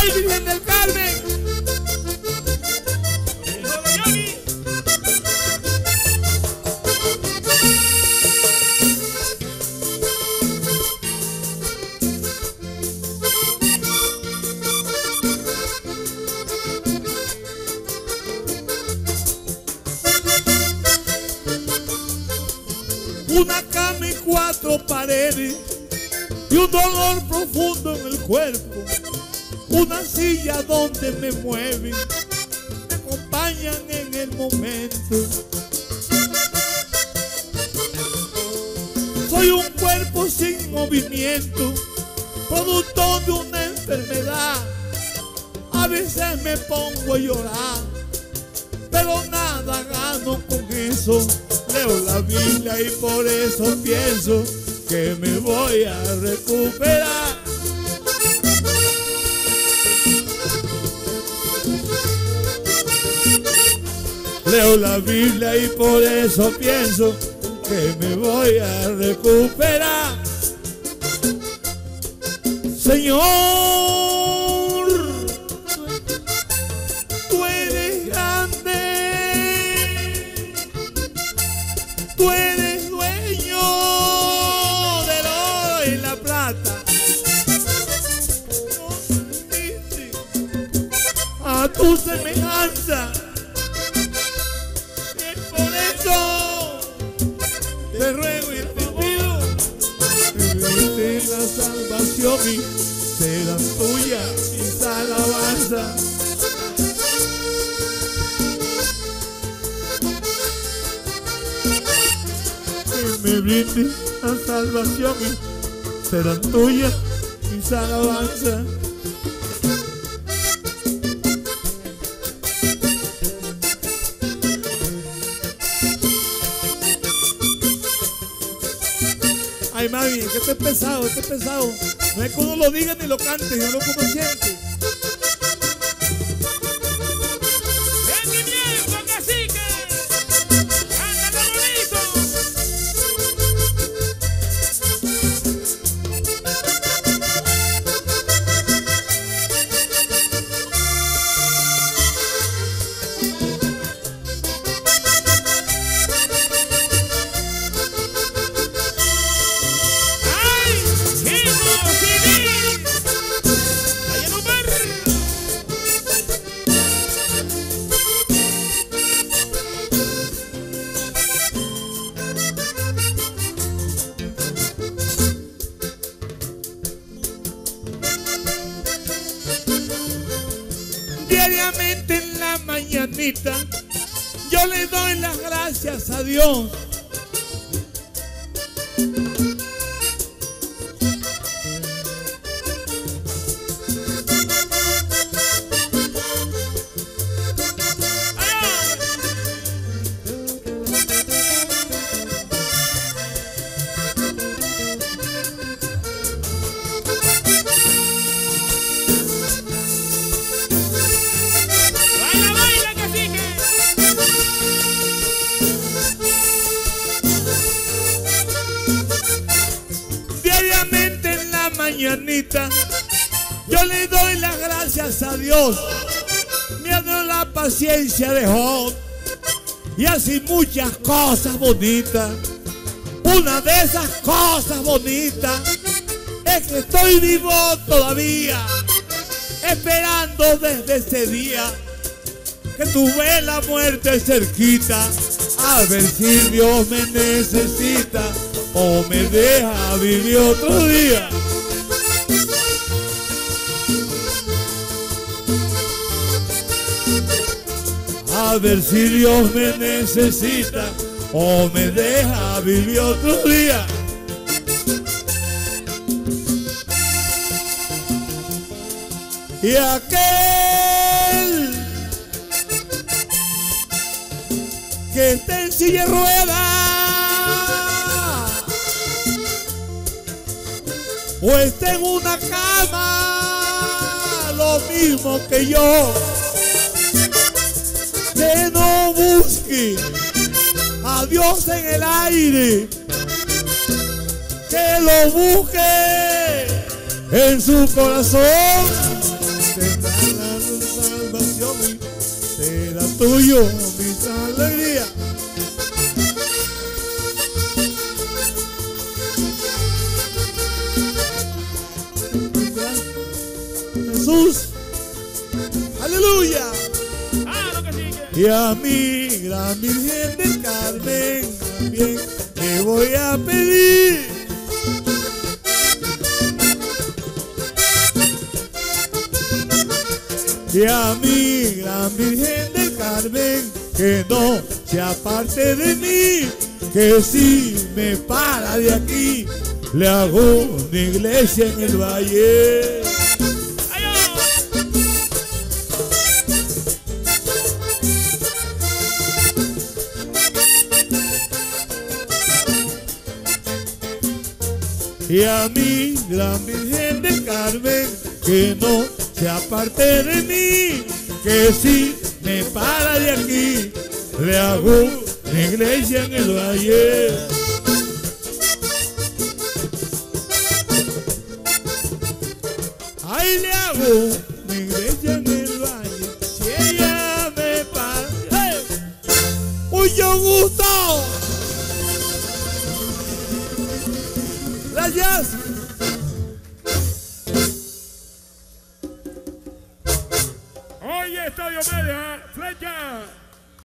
¡Ay, Virgen del Carmen! Una cama y 4 paredes y un dolor profundo en el cuerpo. Una silla donde me mueven, me acompañan en el momento. Soy un cuerpo sin movimiento, producto de una enfermedad. A veces me pongo a llorar, pero nada gano con eso. Leo la Biblia y por eso pienso que me voy a recuperar. Leo la Biblia y por eso pienso que me voy a recuperar. Señor, tú eres grande, tú eres dueño del oro y la plata. Nos diste a tu semejanza. Te ruego y te pido que me la salvación y será tuya mis alabanzas. Que me brinde la salvación y serán tuyas mis alabanzas. Ay, mami, que este es pesado, este es pesado. No es que uno lo diga ni lo cante, sino lo como siente. ¡Sentimiento, cacique! ¡Ándale bonito! Diariamente en la mañanita yo le doy las gracias a Dios. Diariamente en la mañanita yo le doy las gracias a Dios. Me ha dado la paciencia de Job y así muchas cosas bonitas. Una de esas cosas bonitas es que estoy vivo todavía, esperando desde ese día que tuve la muerte cerquita, a ver si Dios me necesita o me deja vivir otro día. A ver si Dios me necesita o me deja vivir otro día. Y aquel que esté en silla de ruedas o esté en una cama, lo mismo que yo, que no busque a Dios en el aire, que lo busque en su corazón, tendrá la salvación, será tuyo mi alegría. Jesús, aleluya. Claro que sí que. Y a mí, gran Virgen del Carmen, también te voy a pedir. Y a mí, gran Virgen del Carmen, que no se aparte de mí, que si me para de aquí, le hago una iglesia en el valle. Y a mí, gran Virgen del Carmen, que no se aparte de mí, que si me para de aquí, le hago una iglesia en el valle. Ahí le hago una iglesia en el valle, si ella me para. ¡Hey! ¡Mucho gusto! Gracias.